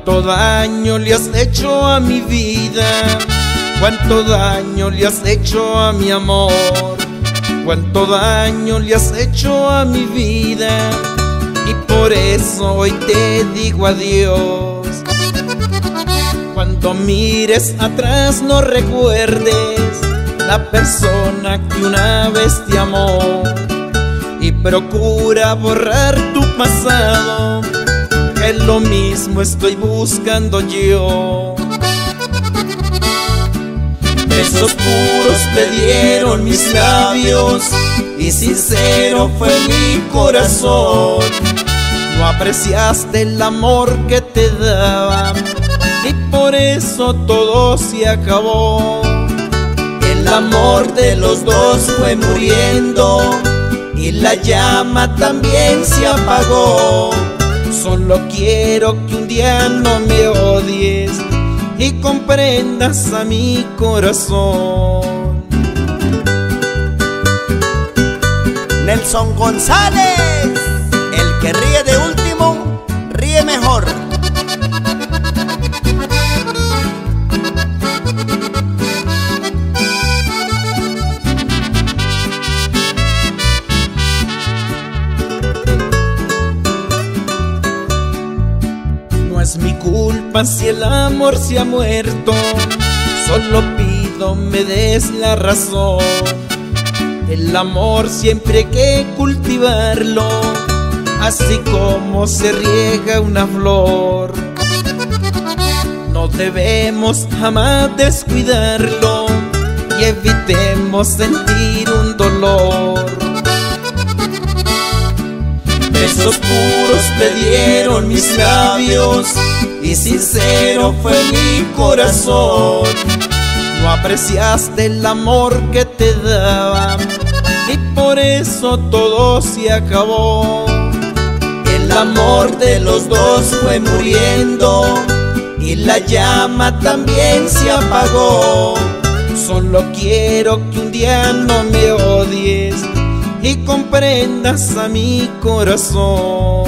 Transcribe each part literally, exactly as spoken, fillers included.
Cuánto daño le has hecho a mi vida, cuánto daño le has hecho a mi amor, cuánto daño le has hecho a mi vida, y por eso hoy te digo adiós. Cuando mires atrás no recuerdes la persona que una vez te amó, y procura borrar tu pasado, que lo mismo estoy buscando yo. Besos puros te dieron mis labios y sincero fue mi corazón. No apreciaste el amor que te daba y por eso todo se acabó. El amor de los dos fue muriendo y la llama también se apagó. Solo quiero que un día no me odies y comprendas a mi corazón. Nelson González, el que ríe de último, ríe mejor. No es mi culpa si el amor se ha muerto, solo pido me des la razón. El amor siempre hay que cultivarlo, así como se riega una flor. No debemos jamás descuidarlo y evitemos sentir un dolor. Besos puros te dieron mis labios y sincero fue mi corazón. No apreciaste el amor que te daba y por eso todo se acabó. El amor de los dos fue muriendo y la llama también se apagó. Solo quiero que un día no me odies y comprendas a mi corazón.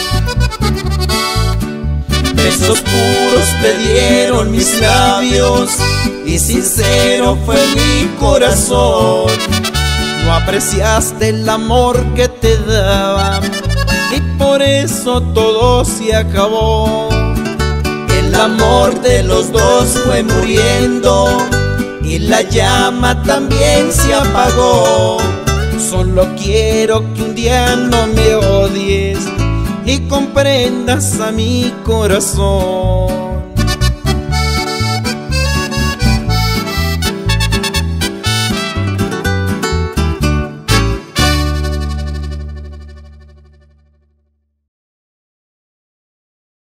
Besos puros te dieron mis labios y sincero fue mi corazón. No apreciaste el amor que te daba y por eso todo se acabó. El amor de los dos fue muriendo y la llama también se apagó. Solo quiero que un día no me odies y comprendas a mi corazón.